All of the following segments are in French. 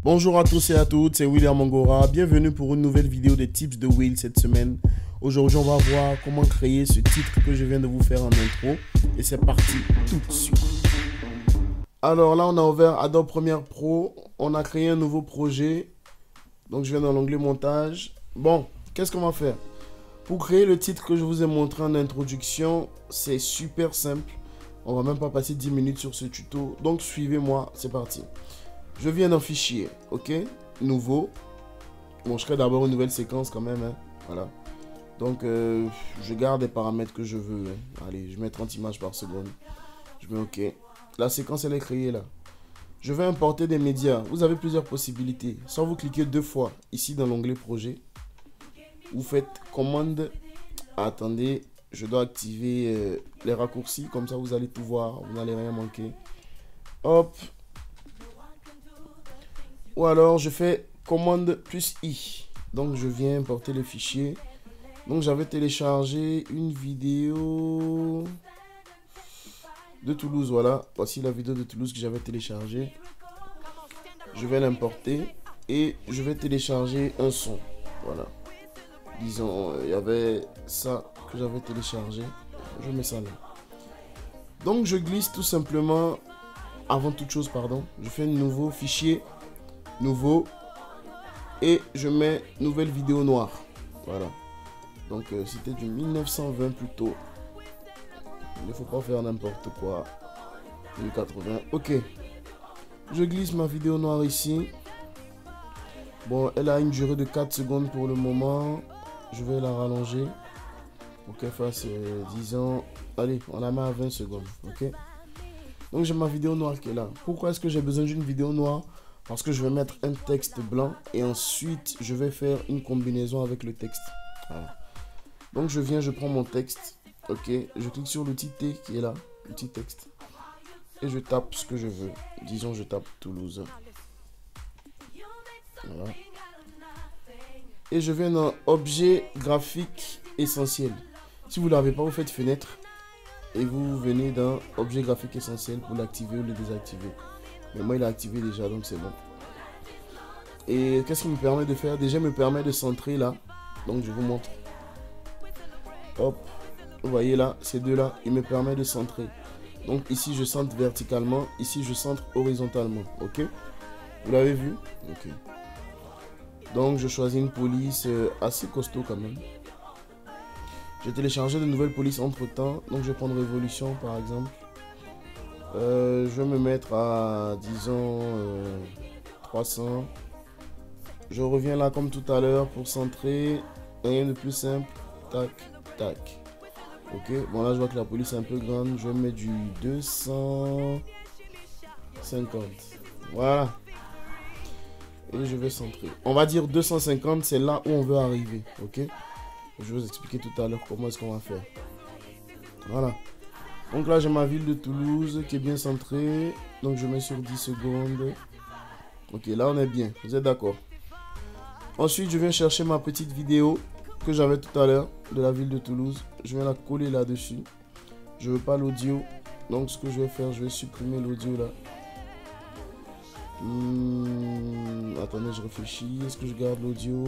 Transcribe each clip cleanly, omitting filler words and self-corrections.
Bonjour à tous et à toutes, c'est William Angora. Bienvenue pour une nouvelle vidéo des tips de Will cette semaine. Aujourd'hui, on va voir comment créer ce titre que je viens de vous faire en intro. Et c'est parti tout de suite. Alors là, on a ouvert Adobe Premiere Pro. On a créé un nouveau projet. Donc, je viens dans l'onglet montage. Bon, qu'est-ce qu'on va faire? Pour créer le titre que je vous ai montré en introduction, c'est super simple. On va même pas passer 10 minutes sur ce tuto. Donc, suivez-moi, c'est parti. Je viens d'un fichier, ok, nouveau. Bon, je crée d'abord une nouvelle séquence quand même, hein. Voilà. Donc, je garde les paramètres que je veux, hein. Allez, je mets 30 images par seconde. Je mets OK. La séquence, elle est créée là. Je vais importer des médias. Vous avez plusieurs possibilités. Soit vous cliquez deux fois ici dans l'onglet projet. Vous faites commande. Attendez, je dois activer les raccourcis. Comme ça, vous allez tout voir. Vous n'allez rien manquer. Hop. Ou alors, je fais commande plus I. Donc, je viens importer le fichier. Donc, j'avais téléchargé une vidéo de Toulouse. Voilà. Voici la vidéo de Toulouse que j'avais téléchargée. Je vais l'importer. Et je vais télécharger un son. Voilà. Disons, il y avait ça que j'avais téléchargé. Je mets ça là. Donc, je glisse tout simplement. Avant toute chose, pardon. Je fais un nouveau fichier. Nouveau. Et je mets nouvelle vidéo noire. Voilà. Donc c'était du 1920 plutôt. Il ne faut pas faire n'importe quoi. 1080. Ok. Je glisse ma vidéo noire ici. Bon, elle a une durée de 4 secondes pour le moment. Je vais la rallonger. Pour qu'elle fasse, disons... Allez, on la met à 20 secondes. Ok. Donc j'ai ma vidéo noire qui est là. Pourquoi est-ce que j'ai besoin d'une vidéo noire? Parce que je vais mettre un texte blanc et ensuite je vais faire une combinaison avec le texte. Voilà. Donc je viens, je prends mon texte. Ok, je clique sur l'outil T qui est là, l'outil texte. Et je tape ce que je veux. Disons je tape Toulouse. Voilà. Et je viens dans objet graphique essentiel. Si vous ne l'avez pas, vous faites fenêtre. Et vous venez dans objet graphique essentiel pour l'activer ou le désactiver. Mais moi il est activé déjà, donc c'est bon. Et qu'est-ce qu'il me permet de faire? Déjà il me permet de centrer là. Donc je vous montre. Hop. Vous voyez là, ces deux là, il me permet de centrer. Donc ici je centre verticalement, ici je centre horizontalement. Ok. Vous l'avez vu? Ok. Donc je choisis une police assez costaud quand même. J'ai téléchargé de nouvelles polices entre temps. Donc je vais prendre Révolution par exemple. Je vais me mettre à, disons, 300. Je reviens là comme tout à l'heure pour centrer. Rien de plus simple. Tac, tac. Ok, bon là je vois que la police est un peu grande. Je vais mettre du 250. Voilà. Et je vais centrer. On va dire 250, c'est là où on veut arriver. Ok. Je vais vous expliquer tout à l'heure comment est-ce qu'on va faire. Voilà. Donc là, j'ai ma ville de Toulouse qui est bien centrée. Donc, je mets sur 10 secondes. Ok, là, on est bien. Vous êtes d'accord? Ensuite, je viens chercher ma petite vidéo que j'avais tout à l'heure de la ville de Toulouse. Je viens la coller là-dessus. Je veux pas l'audio. Donc, ce que je vais faire, je vais supprimer l'audio là. Attendez, je réfléchis. Est-ce que je garde l'audio?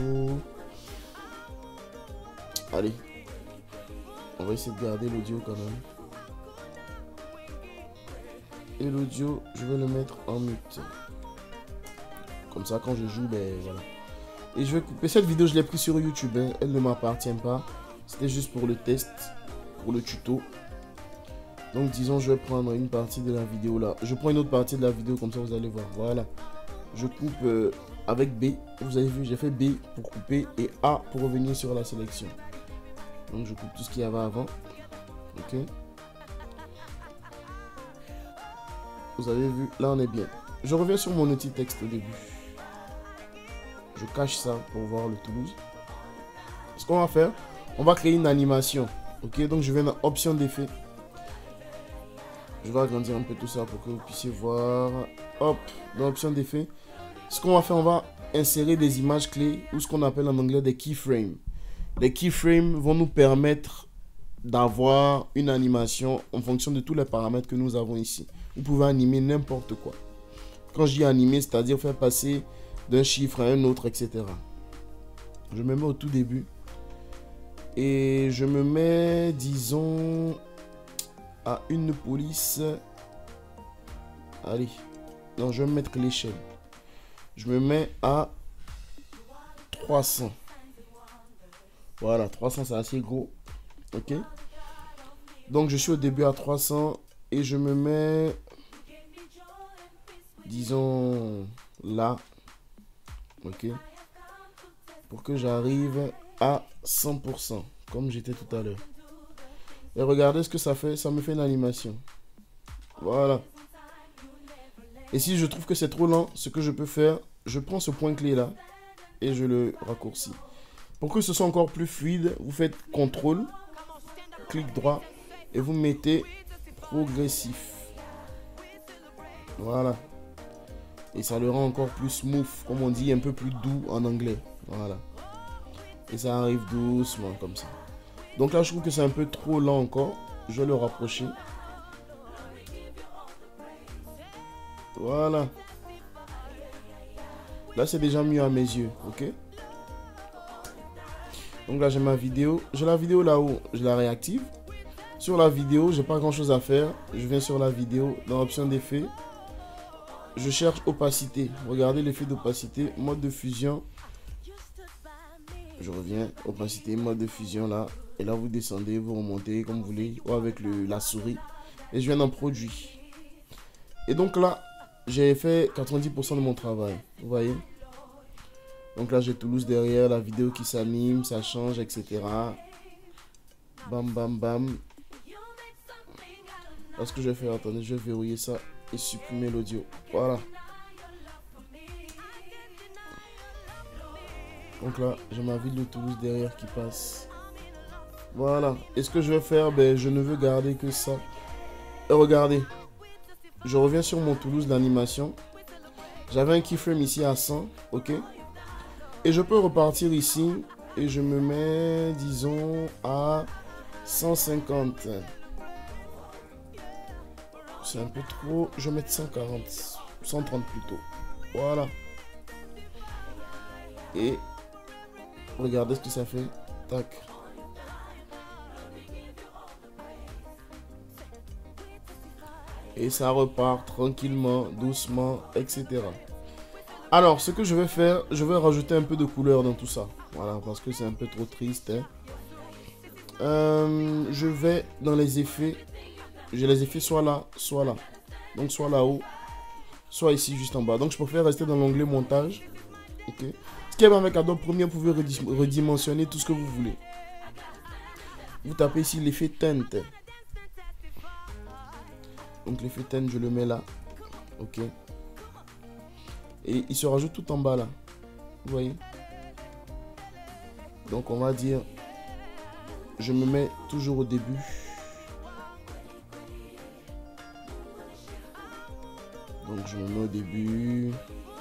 Allez. On va essayer de garder l'audio quand même. Et l'audio, je vais le mettre en mute. Comme ça, quand je joue, ben voilà. Et je vais couper. Cette vidéo, je l'ai prise sur YouTube. Hein. Elle ne m'appartient pas. C'était juste pour le test, pour le tuto. Donc, disons, je vais prendre une partie de la vidéo là. Je prends une autre partie de la vidéo, comme ça, vous allez voir. Voilà. Je coupe avec B. Vous avez vu, j'ai fait B pour couper et A pour revenir sur la sélection. Donc, je coupe tout ce qu'il y avait avant. Ok. Vous avez vu, là on est bien. Je reviens sur mon outil texte au début. Je cache ça pour voir le Toulouse. Ce qu'on va faire, on va créer une animation. Ok, donc je viens dans option d'effet. Je vais agrandir un peu tout ça pour que vous puissiez voir. Hop, dans option d'effet. Ce qu'on va faire, on va insérer des images clés ou ce qu'on appelle en anglais des keyframes. Les keyframes vont nous permettre d'avoir une animation en fonction de tous les paramètres que nous avons ici. Vous pouvez animer n'importe quoi. Quand je dis animer, c'est-à-dire faire passer d'un chiffre à un autre, etc. Je me mets au tout début. Et je me mets, disons, à une police. Allez. Non, je vais mettre l'échelle. Je me mets à 300. Voilà, 300 c'est assez gros. Ok. Donc je suis au début à 300 et je me mets, disons, là. Ok. Pour que j'arrive à 100%, comme j'étais tout à l'heure. Et regardez ce que ça fait. Ça me fait une animation. Voilà. Et si je trouve que c'est trop lent, ce que je peux faire, je prends ce point clé là et je le raccourcis. Pour que ce soit encore plus fluide, vous faites CTRL, clic droit et vous mettez progressif. Voilà. Et ça le rend encore plus smooth, comme on dit, un peu plus doux en anglais. Voilà. Et ça arrive doucement comme ça. Donc là, je trouve que c'est un peu trop lent encore. Je vais le rapprocher. Voilà. Là, c'est déjà mieux à mes yeux. Ok. Donc là, j'ai ma vidéo. J'ai la vidéo là-haut. Je la réactive. Sur la vidéo, j'ai pas grand-chose à faire. Je viens sur la vidéo. Dans l'option d'effet. Je cherche opacité. Regardez l'effet d'opacité. Mode de fusion. Je reviens. Opacité, mode de fusion là. Et là, vous descendez, vous remontez comme vous voulez. Ou avec la souris. Et je viens dans produit. Et donc là, j'ai fait 90% de mon travail. Vous voyez? Donc là, j'ai Toulouse derrière. La vidéo qui s'anime, ça change, etc. Bam, bam, bam. Là, ce que je vais faire, attendez, je vais verrouiller ça et supprimer l'audio. Voilà. Donc là, j'ai ma ville de Toulouse derrière qui passe. Voilà. Et ce que je vais faire, ben, je ne veux garder que ça. Et regardez. Je reviens sur mon Toulouse d'animation. J'avais un keyframe ici à 100. Ok. Et je peux repartir ici. Et je me mets, disons, à 150. C'est un peu trop. Je vais mettre 140. 130 plutôt. Voilà. Et regardez ce que ça fait. Tac. Et ça repart tranquillement, doucement, etc. Alors, ce que je vais faire, je vais rajouter un peu de couleur dans tout ça. Voilà, parce que c'est un peu trop triste. Hein. Je vais dans les effets. J'ai les effets soit là, soit là. Donc, soit là-haut, soit ici, juste en bas. Donc, je préfère rester dans l'onglet montage. Ok. Ce qui est bien avec Adobe Premiere, vous pouvez redimensionner tout ce que vous voulez. Vous tapez ici l'effet teinte. Donc l'effet teinte, je le mets là. Ok. Et il se rajoute tout en bas là. Vous voyez. Donc on va dire, je me mets toujours au début. Donc je me mets au début.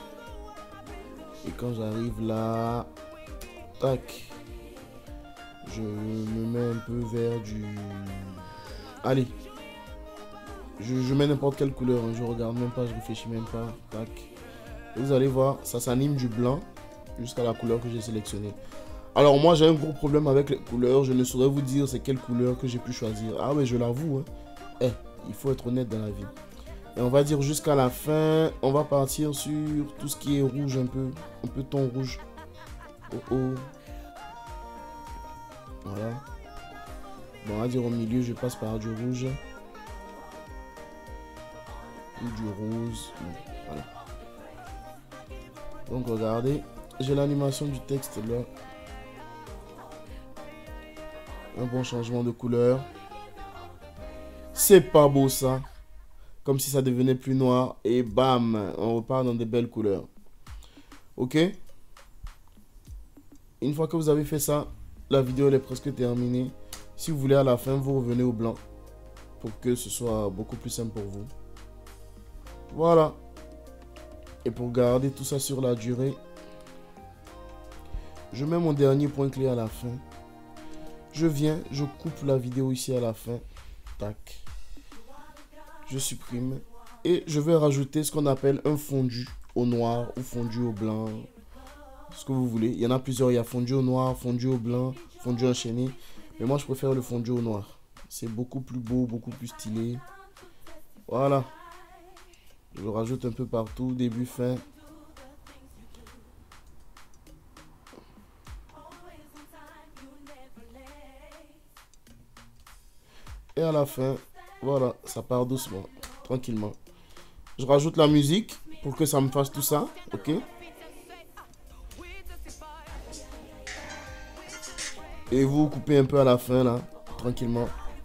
Et quand j'arrive là, tac, je me mets un peu vers du... Allez. Je mets n'importe quelle couleur, hein. Je regarde même pas, je réfléchis même pas. Tac. Et vous allez voir, ça s'anime du blanc jusqu'à la couleur que j'ai sélectionnée. Alors moi j'ai un gros problème avec les couleurs. Je ne saurais vous dire c'est quelle couleur que j'ai pu choisir. Ah mais je l'avoue. Hein. Il faut être honnête dans la vie. Et on va dire jusqu'à la fin, on va partir sur tout ce qui est rouge un peu ton rouge. Oh oh. Voilà. Bon, on va dire au milieu, je passe par du rouge. Ou du rose. Voilà. Donc regardez, j'ai l'animation du texte là. Un bon changement de couleur. C'est pas beau ça. Comme si ça devenait plus noir. Et bam, on repart dans des belles couleurs. Ok. Une fois que vous avez fait ça, la vidéo elle est presque terminée. Si vous voulez à la fin, vous revenez au blanc. Pour que ce soit beaucoup plus simple pour vous. Voilà. Et pour garder tout ça sur la durée, je mets mon dernier point clé à la fin. Je viens, je coupe la vidéo ici à la fin. Tac. Je supprime. Et je vais rajouter ce qu'on appelle un fondu au noir ou fondu au blanc. Ce que vous voulez. Il y en a plusieurs. Il y a fondu au noir, fondu au blanc, fondu enchaîné. Mais moi, je préfère le fondu au noir. C'est beaucoup plus beau, beaucoup plus stylé. Voilà. Je le rajoute un peu partout, début, fin. Et à la fin, voilà, ça part doucement, tranquillement. Je rajoute la musique pour que ça me fasse tout ça, ok? Et vous coupez un peu à la fin, là, tranquillement.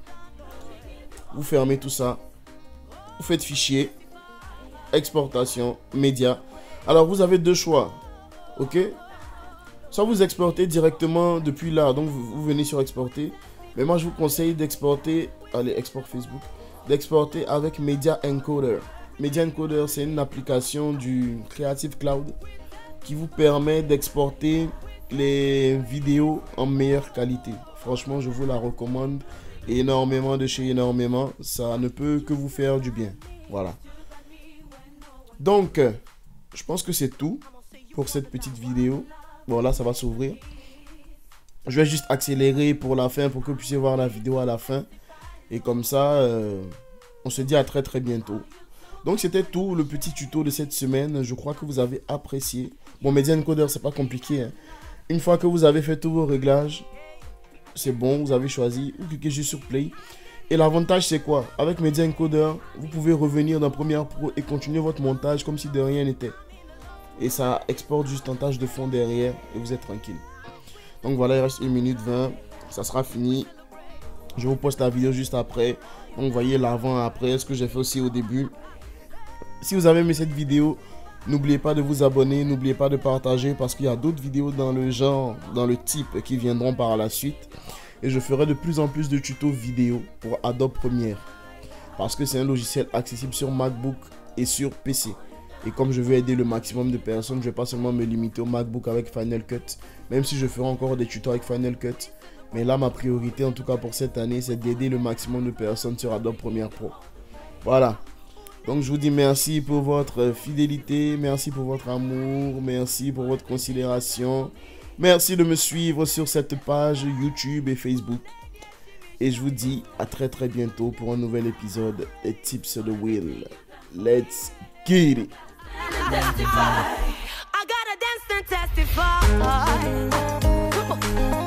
Vous fermez tout ça. Vous faites fichier, exportation, média. Alors, vous avez deux choix, ok? Soit vous exportez directement depuis là, donc vous venez sur exporter. Mais moi, je vous conseille d'exporter, allez, export Facebook, d'exporter avec Media Encoder. Media Encoder, c'est une application du Creative Cloud qui vous permet d'exporter les vidéos en meilleure qualité. Franchement, je vous la recommande énormément de chez énormément. Ça ne peut que vous faire du bien. Voilà. Donc, je pense que c'est tout pour cette petite vidéo. Bon, là, ça va s'ouvrir. Je vais juste accélérer pour la fin, pour que vous puissiez voir la vidéo à la fin. Et comme ça, on se dit à très très bientôt. Donc c'était tout le petit tuto de cette semaine. Je crois que vous avez apprécié. Bon, Media Encoder, c'est pas compliqué, hein. Une fois que vous avez fait tous vos réglages, c'est bon, vous avez choisi. Vous cliquez juste sur Play. Et l'avantage, c'est quoi? Avec Media Encoder, vous pouvez revenir dans Premiere Pro et continuer votre montage comme si de rien n'était. Et ça exporte juste en tâche de fond derrière et vous êtes tranquille. Donc voilà, il reste 1 minute 20. Ça sera fini. Je vous poste la vidéo juste après. Donc vous voyez l'avant et après, ce que j'ai fait aussi au début. Si vous avez aimé cette vidéo, n'oubliez pas de vous abonner. N'oubliez pas de partager parce qu'il y a d'autres vidéos dans le genre, dans le type qui viendront par la suite. Et je ferai de plus en plus de tutos vidéo pour Adobe Premiere. Parce que c'est un logiciel accessible sur MacBook et sur PC. Et comme je veux aider le maximum de personnes, je ne vais pas seulement me limiter au MacBook avec Final Cut. Même si je ferai encore des tutos avec Final Cut. Mais là, ma priorité, en tout cas pour cette année, c'est d'aider le maximum de personnes sur Adobe Premiere Pro. Voilà. Donc, je vous dis merci pour votre fidélité. Merci pour votre amour. Merci pour votre considération. Merci de me suivre sur cette page YouTube et Facebook. Et je vous dis à très très bientôt pour un nouvel épisode des Tips of the Wheel. Let's get it! I gotta dance and testify.